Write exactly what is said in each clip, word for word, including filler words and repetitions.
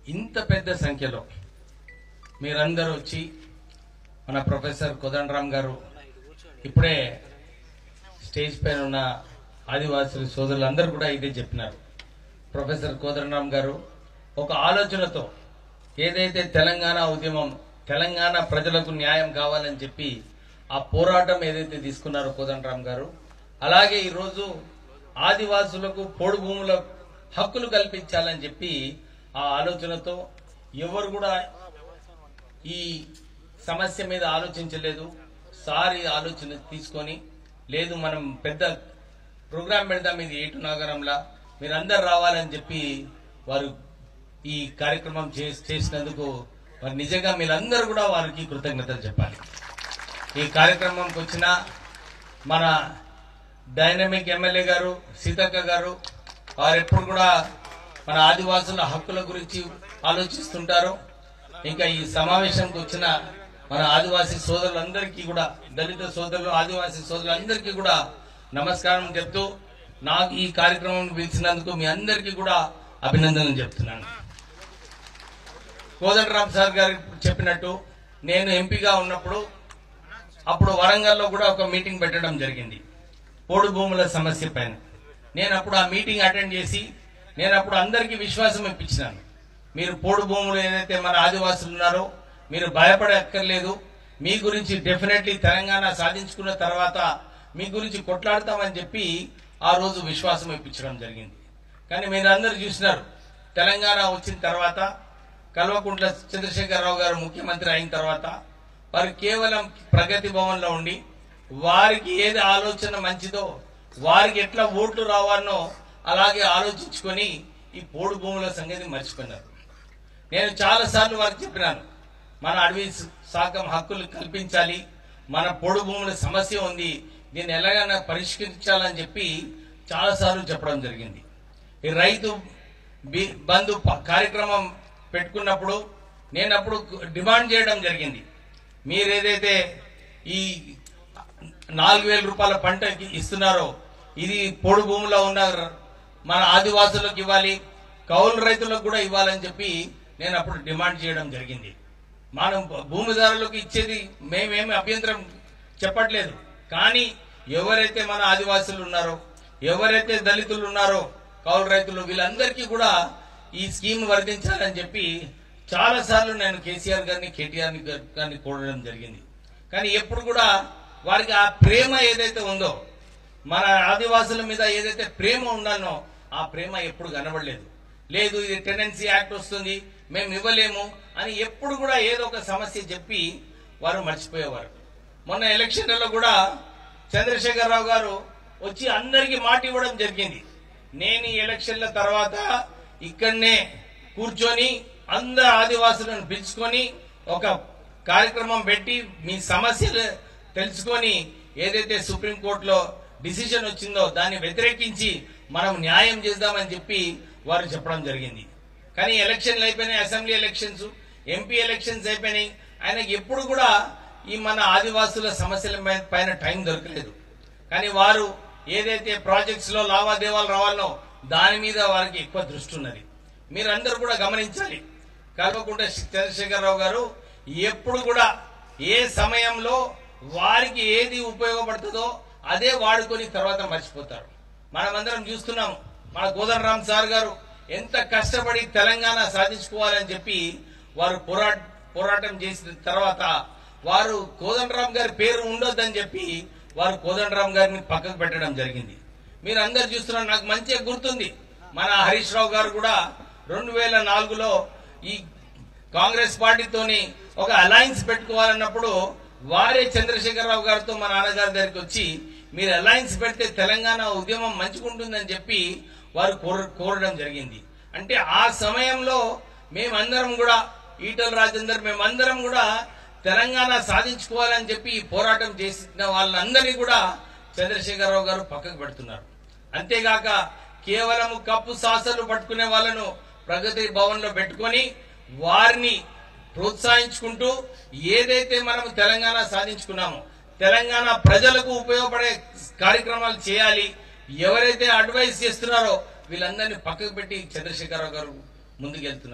ఇంత పెద్ద సంఖ్యలో మీరందరూ వచ్చి మన ప్రొఫెసర్ కోదండరామ్ గారు ఇప్పుడే స్టేజ్ పైన ఉన్న ఆదివాసీ సోదరులందరూ కూడా ఇదే చెప్పినారు. ప్రొఫెసర్ కోదండరామ్ గారు ఒక ఆలోచనతో ఏదైతే తెలంగాణ ఉద్యమం, తెలంగాణ ప్రజలకు న్యాయం కావాలని చెప్పి ఆ పోరాటం ఏదైతే తీసుకున్నారో కోదండరామ్ గారు, అలాగే ఈరోజు ఆదివాసులకు పోడు భూముల హక్కులు కల్పించాలని చెప్పి ఆ ఆలోచనతో ఎవరు కూడా ఈ సమస్య మీద ఆలోచించలేదు. సారి ఆలోచన తీసుకొని లేదు మనం పెద్ద ప్రోగ్రాం పెడదాం ఇది ఏటు నగరంలా, మీరందరు రావాలని చెప్పి వారు ఈ కార్యక్రమం చేసినందుకు మరి నిజంగా మీరందరూ కూడా వారికి కృతజ్ఞతలు చెప్పాలి. ఈ కార్యక్రమంకి వచ్చిన మన డైనమిక్ ఎమ్మెల్యే గారు సీతక్క గారు, వారు ఎప్పుడు కూడా మన ఆదివాసుల హక్కుల గురించి ఆలోచిస్తుంటారు. ఇంకా ఈ సమావేశంకి వచ్చిన మన ఆదివాసీ సోదరులందరికీ కూడా, దళిత సోదరులు ఆదివాసీ సోదరులందరికీ కూడా నమస్కారం చెప్తూ నాకు ఈ కార్యక్రమం పిలిచినందుకు మీ అందరికీ కూడా అభినందనలు చెప్తున్నాను. కోదండరామ్ సార్ గారు చెప్పినట్టు నేను ఎంపీగా ఉన్నప్పుడు అప్పుడు వరంగల్లో కూడా ఒక మీటింగ్ పెట్టడం జరిగింది పోడు భూముల సమస్య పైన. నేను అప్పుడు ఆ మీటింగ్ అటెండ్ చేసి నేను అప్పుడు అందరికీ విశ్వాసం ఇప్పించినాను. మీరు పోడు భూములు ఏదైతే మన ఆదివాసులు ఉన్నారో మీరు భయపడక్కర్లేదు, మీ గురించి డెఫినెట్లీ తెలంగాణ సాధించుకున్న తర్వాత మీ గురించి కొట్లాడతామని చెప్పి ఆ రోజు విశ్వాసం ఇప్పించడం జరిగింది. కానీ మీరు అందరూ చూసినారు, తెలంగాణ వచ్చిన తర్వాత కల్వకుంట్ల చంద్రశేఖరరావు గారు ముఖ్యమంత్రి అయిన తర్వాత వారు కేవలం ప్రగతి భవన్ లో ఉండి వారికి ఏది ఆలోచన మంచిదో, వారికి ఎట్లా ఓట్లు రావాలనో అలాగే ఆలోచించుకొని ఈ పోడు భూముల సంగతి మర్చిపోయినారు. నేను చాలా సార్లు వారికి చెప్పినాను, మన అడవి శాఖం హక్కులు కల్పించాలి, మన పోడు భూముల సమస్య ఉంది, దీన్ని ఎలాగైనా పరిష్కరించాలని చెప్పి చాలా సార్లు చెప్పడం జరిగింది. ఈ రైతు బంధు కార్యక్రమం పెట్టుకున్నప్పుడు నేను అప్పుడు డిమాండ్ చేయడం జరిగింది, మీరేదైతే ఈ నాలుగు వేల రూపాయల పంటకి ఇస్తున్నారో ఇది పొడు భూమిలో ఉన్న మన ఆదివాసులకు ఇవ్వాలి, కౌలు రైతులకు కూడా ఇవ్వాలని చెప్పి నేను అప్పుడు డిమాండ్ చేయడం జరిగింది. మనం భూమిదారులకు ఇచ్చేది మేమేమి అభ్యంతరం చెప్పట్లేదు, కానీ ఎవరైతే మన ఆదివాసులు ఉన్నారో, ఎవరైతే దళితులు ఉన్నారో, కౌలు రైతులు, వీళ్ళందరికీ కూడా ఈ స్కీమ్ వర్తించాలని చెప్పి చాలా సార్లు నేను కేసీఆర్ గారిని కేటీఆర్ గారిని కోరడం జరిగింది. కానీ ఎప్పుడు కూడా వారికి ఆ ప్రేమ ఏదైతే ఉందో, మన ఆదివాసుల మీద ఏదైతే ప్రేమ ఉండాలనో ఆ ప్రేమ ఎప్పుడు కనబడలేదు. లేదు ఇది టెనెన్సీ యాక్ట్ వస్తుంది మేము ఇవ్వలేము అని ఎప్పుడు కూడా ఏదో ఒక సమస్య చెప్పి వారు మర్చిపోయేవారు. మొన్న ఎలక్షన్లలో కూడా చంద్రశేఖరరావు గారు వచ్చి అందరికీ మాట ఇవ్వడం జరిగింది, నేను ఈ ఎలక్షన్ల తర్వాత ఇక్కడనే కూర్చొని అందరు ఆదివాసులను పిలుచుకొని ఒక కార్యక్రమం పెట్టి మీ సమస్యలు తెలుసుకొని ఏదైతే సుప్రీంకోర్టులో డిసిషన్ వచ్చిందో దాన్ని వ్యతిరేకించి మనం న్యాయం చేద్దామని చెప్పి వారు చెప్పడం జరిగింది. కానీ ఎలక్షన్లు అయిపోయినాయి, అసెంబ్లీ ఎలక్షన్స్, ఎంపీ ఎలక్షన్స్ అయిపోయినాయి, ఆయనకి ఎప్పుడు కూడా ఈ మన ఆదివాసుల సమస్యల పైన టైం దొరకలేదు. కానీ వారు ఏదైతే ప్రాజెక్ట్స్ లో లావాదేవీలు రావాలనో దాని మీద వారికి ఎక్కువ దృష్టి ఉన్నది. మీరందరూ కూడా గమనించాలి, కల్వకుంట్ల చంద్రశేఖరరావు గారు ఎప్పుడు కూడా ఏ సమయంలో వారికి ఏది ఉపయోగపడుతుందో అదే వాడుకొని తర్వాత మర్చిపోతారు. మనమందరం చూస్తున్నాం, మన కోదండరామ్ సార్ గారు ఎంత కష్టపడి తెలంగాణ సాధించుకోవాలని చెప్పి వారు పోరాట పోరాటం చేసిన తర్వాత వారు కోదండరామ్ గారి పేరు ఉండొద్దని చెప్పి వారు కోదండరామ్ గారిని పక్కకు పెట్టడం జరిగింది. మీరు అందరు చూస్తున్నారు, నాకు మంచిగా గుర్తుంది, మన హరీష్ రావు గారు కూడా రెండు వేల నాలుగులో ఈ కాంగ్రెస్ పార్టీతోని ఒక అలయన్స్ పెట్టుకోవాలన్నప్పుడు వారే చంద్రశేఖరరావు గారితో మా నాన్నగారి దగ్గరికి వచ్చి మీరు అలయన్స్ పెడితే తెలంగాణ ఉద్యమం మంచిగుంటుందని చెప్పి వారు కోరడం జరిగింది. అంటే ఆ సమయంలో మేమందరం కూడా ఈటల రాజేందర్ మేమందరం కూడా తెలంగాణ సాధించుకోవాలని చెప్పి పోరాటం చేసిన వాళ్ళందరినీ కూడా చంద్రశేఖరరావు గారు పక్కకు పెడుతున్నారు. అంతేగాక కేవలం కప్పు సాసలు పట్టుకునే వాళ్ళను ప్రగతి భవన్ లో పెట్టుకొని వారిని ప్రోత్సహించుకుంటూ ఏదైతే మనం తెలంగాణ సాధించుకున్నామో తెలంగాణ ప్రజలకు ఉపయోగపడే కార్యక్రమాలు చేయాలి, ఎవరైతే అడ్వైస్ చేస్తున్నారో వీళ్ళందరినీ పక్కకు పెట్టి చంద్రశేఖరరావు గారు ముందుకెళ్తున్నారు.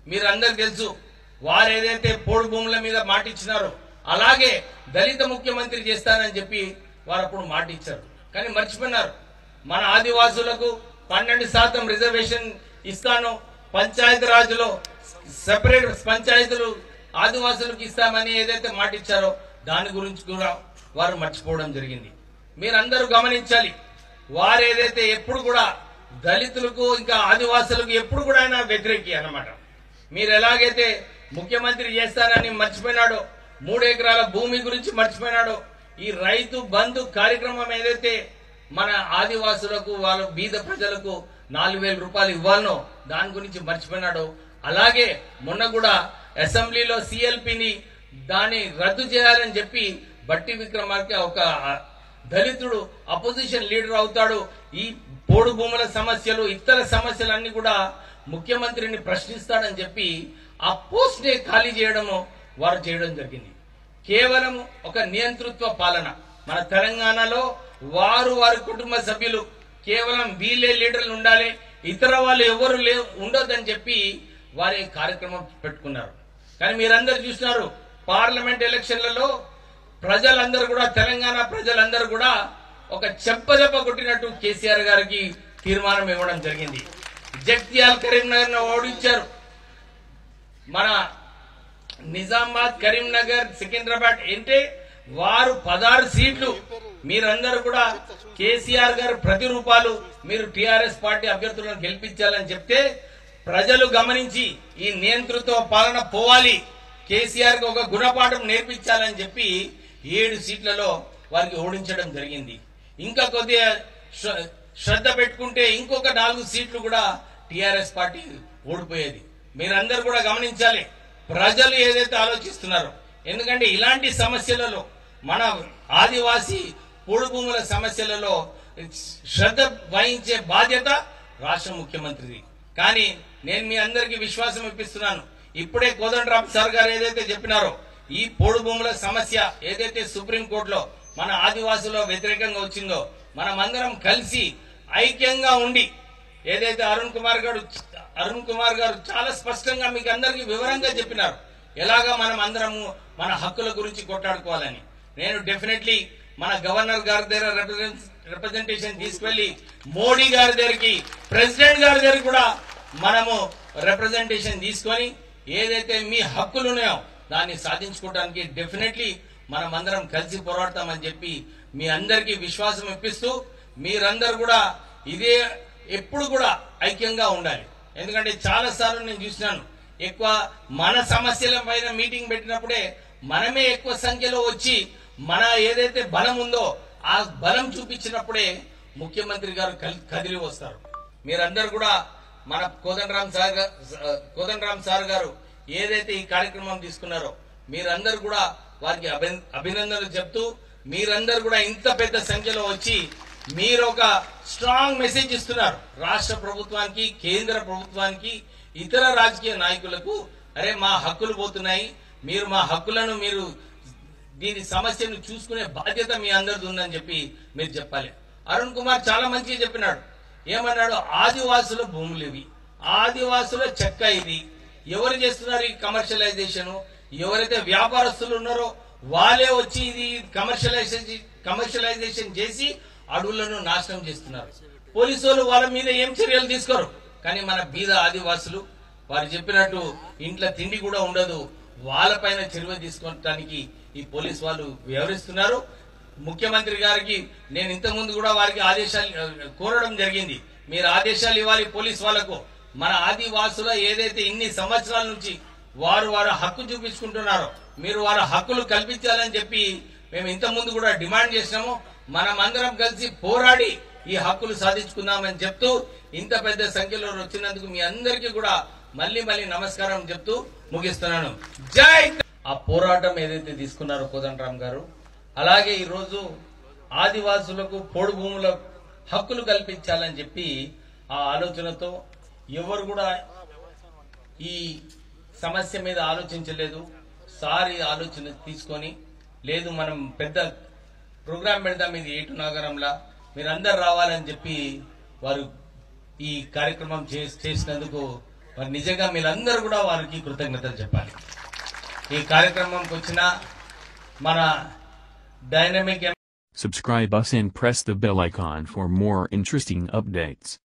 మీరు అందరికి తెలుసు, వారు ఏదైతే పోడు భూముల మీద మాట ఇచ్చినారో అలాగే దళిత ముఖ్యమంత్రి చేస్తానని చెప్పి వారు అప్పుడు మాట ఇచ్చారు. కానీ మర్చిపోయినారు, మన ఆదివాసులకు పన్నెండు శాతం రిజర్వేషన్ ఇస్తాను, పంచాయతీ రాజులో సెపరేట్ పంచాయతీలు ఆదివాసులకు ఇస్తామని ఏదైతే మాట ఇచ్చారో దాని గురించి కూడా వారు మర్చిపోవడం జరిగింది. మీరందరూ గమనించాలి, వారు ఏదైతే ఎప్పుడు కూడా దళితులకు ఇంకా ఆదివాసులకు ఎప్పుడు కూడా ఆయన వ్యతిరేకి అన్నమాట. మీరు ఎలాగైతే ముఖ్యమంత్రి చేస్తారని మర్చిపోయినాడో, మూడు ఎకరాల భూమి గురించి మర్చిపోయినాడో, ఈ రైతు బంధు కార్యక్రమం ఏదైతే మన ఆదివాసులకు వాళ్ళ బీద ప్రజలకు నాలుగు వేల రూపాయలు ఇవ్వాలనో దాని గురించి మర్చిపోయినాడో, అలాగే మొన్న కూడా అసెంబ్లీలో సిఎల్పిని దాన్ని రద్దు చేయాలని చెప్పి బట్టి విక్రమార్క ఒక దళితుడు అపోజిషన్ లీడర్ అవుతాడు, ఈ పోడు భూముల సమస్యలు ఇతర సమస్యలన్నీ కూడా ముఖ్యమంత్రిని ప్రశ్నిస్తాడని చెప్పి ఆ పోస్ట్ ని ఖాళీ చేయడము వారు చేయడం జరిగింది. కేవలం ఒక నియంతృత్వ పాలన. మన తెలంగాణలో వారు వారి కుటుంబ సభ్యులు కేవలం వీళ్ళే లీడర్లు ఉండాలి, ఇతర వాళ్ళు ఎవరు లేవు ఉండొద్దని చెప్పి వారి కార్యక్రమం పెట్టుకున్నారు. కానీ మీరందరూ చూసినారు, పార్లమెంట్ ఎలక్షన్లలో ప్రజలందరూ కూడా తెలంగాణ ప్రజలందరూ కూడా ఒక చెంపదెబ్బ కొట్టినట్టు కేసీఆర్ గారికి తీర్మానం ఇవ్వడం జరిగింది. జగిత్యాల కరీంనగర్ ఓడించారు. మన నిజామాబాద్, కరీంనగర్, సికింద్రాబాద్ అంటే వారు పదహారు సీట్లు. మీరందరూ కూడా కేసీఆర్ గారు ప్రతి రూపాయలు మీరు టీఆర్ఎస్ పార్టీ అభ్యర్థులను గెలిపించాలని చెప్తే ప్రజలు గమనించి ఈ నియంతృత్వ పాలన పోవాలి, కేసీఆర్ కి ఒక గుణపాఠం నేర్పించాలని చెప్పి ఏడు సీట్లలో వారికి ఓడించడం జరిగింది. ఇంకా కొద్దిగా శ్రద్ధ పెట్టుకుంటే ఇంకొక నాలుగు సీట్లు కూడా టీఆర్ఎస్ పార్టీ ఓడిపోయేది. మీరందరూ కూడా గమనించాలి, ప్రజలు ఏదైతే ఆలోచిస్తున్నారో. ఎందుకంటే ఇలాంటి సమస్యలలో మన ఆదివాసీ పోడు భూముల సమస్యలలో శ్రద్ధ వహించే బాధ్యత రాష్ట్ర ముఖ్యమంత్రిది. కానీ నేను మీ అందరికీ విశ్వాసం ఇప్పిస్తున్నాను, ఇప్పుడే కోదండరామ్ సార్ గారు ఏదైతే చెప్పినారో ఈ పోడు భూముల సమస్య ఏదైతే సుప్రీంకోర్టులో మన ఆదివాసులో వ్యతిరేకంగా వచ్చిందో మనమందరం కలిసి ఐక్యంగా ఉండి ఏదైతే అరుణ్ కుమార్ గారు అరుణ్ కుమార్ గారు చాలా స్పష్టంగా మీకు అందరికీ వివరంగా చెప్పినారు ఎలాగా మనం అందరము మన హక్కుల గురించి కొట్లాడుకోవాలని. నేను డెఫినెట్లీ మన గవర్నర్ గారి దగ్గర రిప్రజెంటేషన్ తీసుకెళ్లి మోడీ గారి దగ్గరికి, ప్రెసిడెంట్ గారి దగ్గర కూడా మనము రిప్రజెంటేషన్ తీసుకొని ఏదైతే మీ హక్కులు ఉన్నాయో దాన్ని సాధించుకోవడానికి డెఫినెట్లీ మనం అందరం కలిసి పోరాడతామని చెప్పి మీ అందరికీ విశ్వాసం ఇప్పిస్తూ మీరందరూ కూడా ఇదే ఎప్పుడు కూడా ఐక్యంగా ఉండాలి. ఎందుకంటే చాలా సార్లు నేను చూసినాను, ఎక్కువ మన సమస్యల పైన మీటింగ్ పెట్టినప్పుడే మనమే ఎక్కువ సంఖ్యలో వచ్చి మన ఏదైతే బలం ఉందో ఆ బలం చూపించినప్పుడే ముఖ్యమంత్రి గారు కదిలి వస్తారు. మీరందరూ కూడా మన కోదండరామ్ సార్ కోదండరామ్ సార్ గారు ఏదైతే ఈ కార్యక్రమం తీసుకున్నారో మీరందరూ కూడా వారికి అభినందనలు చెప్తూ మీరందరూ కూడా ఇంత పెద్ద సంఖ్యలో వచ్చి మీరు ఒక స్ట్రాంగ్ మెసేజ్ ఇస్తున్నారు రాష్ట్ర ప్రభుత్వానికి, కేంద్ర ప్రభుత్వానికి, ఇతర రాజకీయ నాయకులకు. అరే మా హక్కులు పోతున్నాయి, మీరు మా హక్కులను మీరు దీని సమస్యను చూసుకునే బాధ్యత మీ అందరిది ఉందని చెప్పి మీరు చెప్పాలి. అరుణ్ కుమార్ చాలా మంచిగా చెప్పినాడు. ఏమన్నాడు, ఆదివాసుల భూములు ఇవి, ఆదివాసుల చెక్క ఇది. ఎవరు చేస్తున్నారు ఈ కమర్షియలైజేషన్? ఎవరైతే వ్యాపారస్తులు ఉన్నారో వాళ్ళే వచ్చి ఇది కమర్షియలైజేషన్ కమర్షియలైజేషన్ చేసి అడవులను నాశనం చేస్తున్నారు. పోలీసు వాళ్ళు వాళ్ళ మీద ఏం చర్యలు తీసుకోరు. కానీ మన బీద ఆదివాసులు వారు చెప్పినట్టు ఇంట్లో తిండి కూడా ఉండదు, వాళ్ళపైన చర్య తీసుకోవడానికి ఈ పోలీసు వాళ్ళు వ్యవహరిస్తున్నారు. ముఖ్యమంత్రి గారికి నేను ఇంతకు ముందు కూడా వారికి ఆదేశాలు కోరడం జరిగింది, మీరు ఆదేశాలు ఇవ్వాలి పోలీసు వాళ్లకు. మన ఆదివాసుల ఏదైతే ఇన్ని సంవత్సరాల నుంచి వారు వారి హక్కు చూపించుకుంటున్నారో మీరు వారి హక్కులు కల్పించాలని చెప్పి మేము ఇంత ముందు కూడా డిమాండ్ చేసినాము. మనం అందరం కలిసి పోరాడి ఈ హక్కులు సాధించుకుందామని చెప్తూ ఇంత పెద్ద సంఖ్యలో వచ్చినందుకు మీ అందరికీ కూడా మళ్ళీ మళ్ళీ నమస్కారం చెప్తూ ముగిస్తున్నాను. జై. ఆ పోరాటం ఏదైతే తీసుకున్నారో కోదండరామ్ గారు, అలాగే ఈ రోజు ఆదివాసులకు పోడు భూముల హక్కులు కల్పించాలని చెప్పి ఆ ఆలోచనతో ఎవరు కూడా ఈ సమస్య మీద ఆలోచించలేదు. సారి ఆలోచన తీసుకొని లేదు మనం పెద్ద ప్రోగ్రాం పెడదాం ఇది ఏటు నగరంలా, మీరందరు రావాలని చెప్పి వారు ఈ కార్యక్రమం చేసినందుకు మరి నిజంగా మీరందరూ కూడా వారికి కృతజ్ఞతలు చెప్పాలి. ఈ కార్యక్రమంకి వచ్చిన మన dynamic Subscribe us and press the bell icon for more interesting updates.